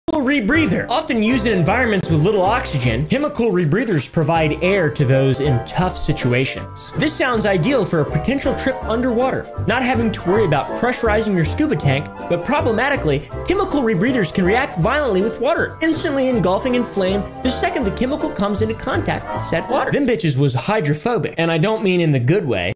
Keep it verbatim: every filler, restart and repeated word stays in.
rebreather. Often used in environments with little oxygen, chemical rebreathers provide air to those in tough situations. This sounds ideal for a potential trip underwater, not having to worry about pressurizing your scuba tank, but problematically, chemical rebreathers can react violently with water, instantly engulfing in flame the second the chemical comes into contact with said water. Them bitches was hydrophobic, and I don't mean in the good way.